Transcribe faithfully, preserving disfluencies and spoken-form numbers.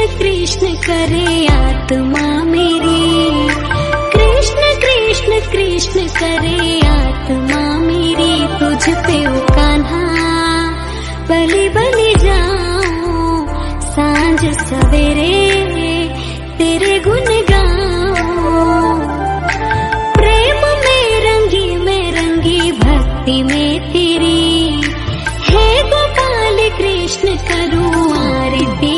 कृष्ण करे आत्मा मेरी, कृष्ण कृष्ण कृष्ण करे आत्मा मेरी। तुझ पे ओ कान्हा बलि बलि जाऊं, सांझ सवेरे तेरे गुण गाऊं। प्रेम में रंगी मैं रंगी भक्ति में तेरी, हे गोपाल कृष्ण करूं आरती